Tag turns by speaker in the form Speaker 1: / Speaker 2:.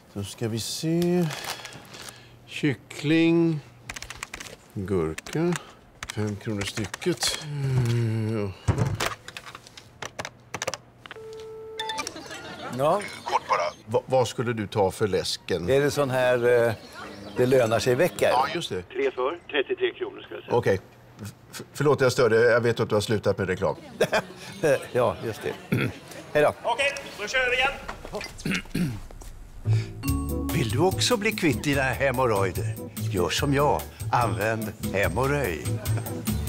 Speaker 1: Då ska vi se. Kyckling. Gurka. 5 kronor stycket.
Speaker 2: Ja.
Speaker 1: Kort bara. Vad skulle du ta för läsken?
Speaker 2: Är det sån här det lönar sig-vecka?
Speaker 1: Ja, just det.
Speaker 3: 3 för, 33 kronor ska jag säga.
Speaker 1: Okej. Förlåt, jag störde. Jag vet att du har slutat med reklam.
Speaker 2: Ja, just det. Hej då.
Speaker 3: Okej, då kör vi igen.
Speaker 4: Vill du också bli kvitt dina hemorrojder? Gör som jag. Använd Hemorröj.